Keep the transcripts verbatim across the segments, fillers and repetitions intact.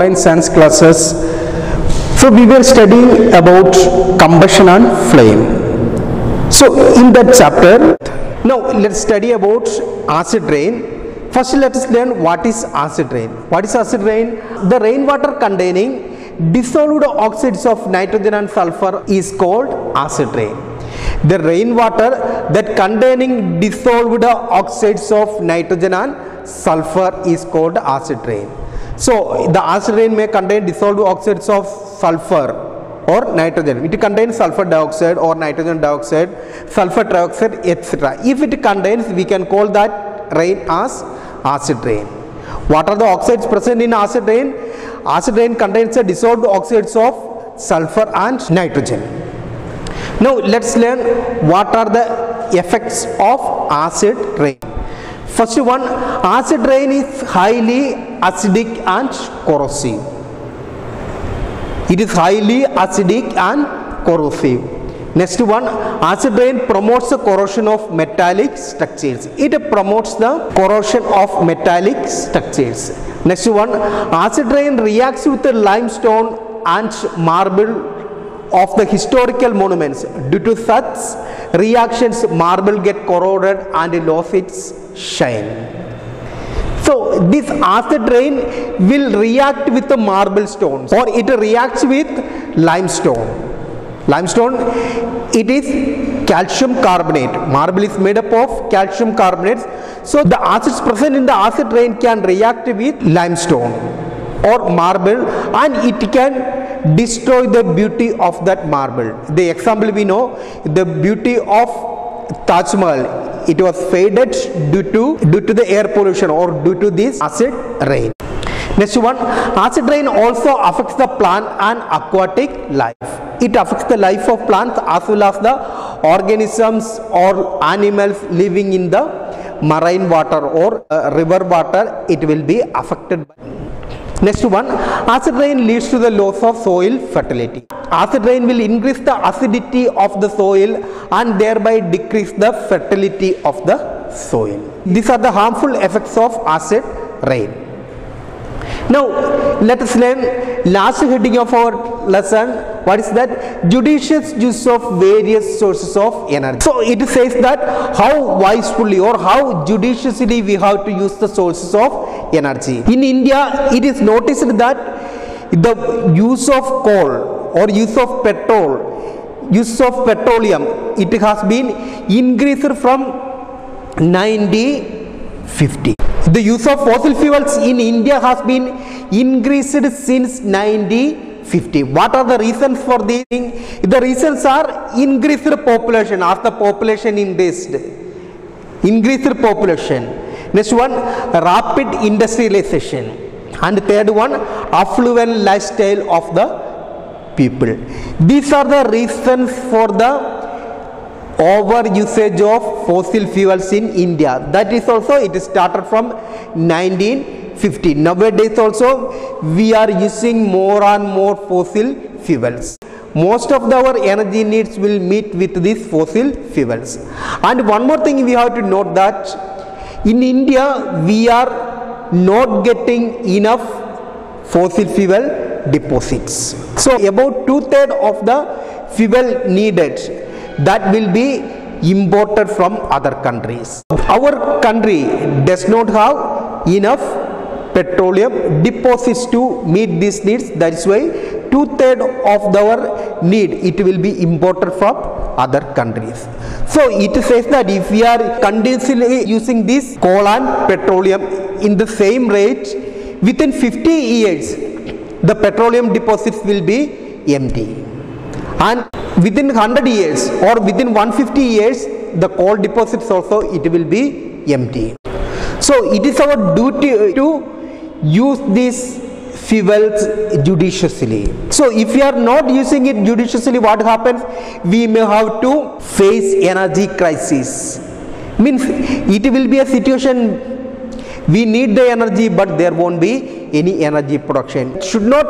online science classes. So we were studying about combustion and flame. So in that chapter, now let's study about acid rain. First let us learn what is acid rain. What is acid rain? The rainwater containing dissolved oxides of nitrogen and sulfur is called acid rain. The rainwater that containing dissolved oxides of nitrogen and sulfur is called acid rain. So the acid rain may contain dissolved oxides of sulfur or nitrogen. It contains sulfur dioxide or nitrogen dioxide, sulfur trioxide, et cetera. If it contains, we can call that rain as acid rain. What are the oxides present in acid rain? Acid rain contains the dissolved oxides of sulfur and nitrogen. Now let's learn what are the effects of acid rain. First one, acid rain is highly acidic and corrosive. It is highly acidic and corrosive. Next one, acid rain promotes the corrosion of metallic structures. It promotes the corrosion of metallic structures. Next one, acid rain reacts with the limestone and marble of the historical monuments. Due to such reactions, marble get corroded and lose its shine. So this acid rain will react with the marble stones, or it reacts with limestone. Limestone, it is calcium carbonate. Marble is made up of calcium carbonates. So the acids present in the acid rain can react with limestone or marble, and it can destroy the beauty of that marble. The example we know, the beauty of Taj Mahal, it was faded due to due to the air pollution or due to this acid rain. Next one, acid rain also affects the plant and aquatic life. It affects the life of plants as well as the organisms or animals living in the marine water or uh, river water. It will be affected by. Next one, acid rain leads to the loss of soil fertility. Acid rain will increase the acidity of the soil and thereby decrease the fertility of the soil. These are the harmful effects of acid rain. Now let us learn last heading of our lesson. What is that? Judicious use of various sources of energy. So it says that how wisely or how judiciously we have to use the sources of energy. In India, it is noticed that the use of coal or use of petrol, use of petroleum, it has been increased from nineteen fifty. The use of fossil fuels in India has been increased since nineteen fifty. What are the reasons for this? The reasons are increased population. As the population increased, increased population. Next one, rapid industrialization. And third one, affluent lifestyle of the people. These are the reasons for the over usage of fossil fuels in India. That is also, it started from nineteen fifty. Nowadays also we are using more and more fossil fuels. Most of our energy needs will meet with these fossil fuels. And one more thing we have to note, that in India we are not getting enough fossil fuel deposits. So about two-thirds of the fuel needed, that will be imported from other countries. Our country does not have enough petroleum deposits to meet these needs. That is why two-thirds of our need, it will be imported from other countries. So it says that if we are continuously using this coal and petroleum in the same rate, within fifty years the petroleum deposits will be empty, and within one hundred years or within one hundred fifty years the coal deposits also, it will be empty. So it is our duty to use these fuels judiciously. So if we are not using it judiciously, what happens? We may have to face energy crisis. Means it will be a situation, we need the energy but there won't be any energy production. Should not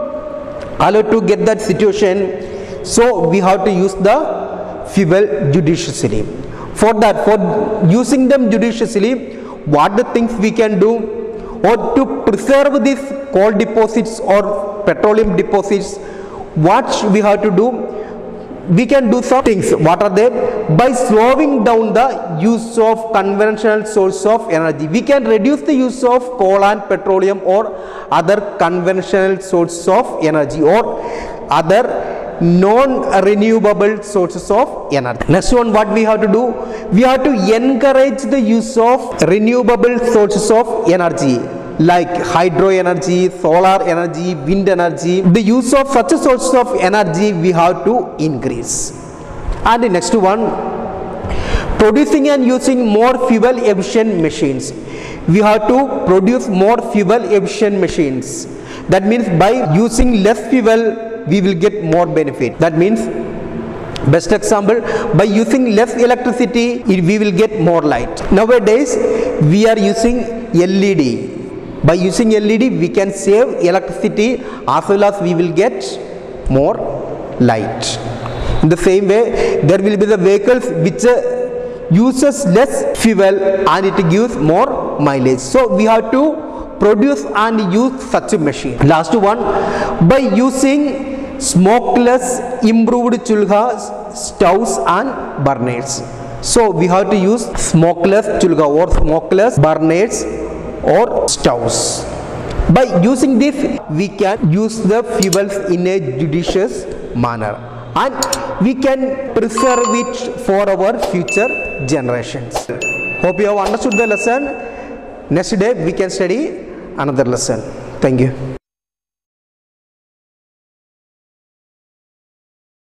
allow to get that situation. So we have to use the fuel judiciously. For that, for using them judiciously, what the things we can do, or to preserve these coal deposits or petroleum deposits, what we have to do? We can do some things. What are they? By slowing down the use of conventional source of energy, we can reduce the use of coal and petroleum or other conventional source of energy or other non-renewable sources of energy. Next one, what we have to do? We have to encourage the use of renewable sources of energy like hydro energy, solar energy, wind energy. The use of such a source of energy we have to increase. And the next one, producing and using more fuel efficient machines. We have to produce more fuel efficient machines. That means by using less fuel we will get more benefit. That means, best example, by using less electricity we will get more light. Nowadays we are using L E D. By using L E D we can save electricity as well as we will get more light. In the same way, there will be the vehicles which uh, uses less fuel and it gives more mileage. So we have to produce and use such a machine. Last one, by using smokeless improved chulha stoves and burners. So we have to use smokeless chulha or smokeless burners or stoves. By using this we can use the fuels in a judicious manner and we can preserve it for our future generations. Hope you have understood the lesson. Next day we can study another lesson. Thank you.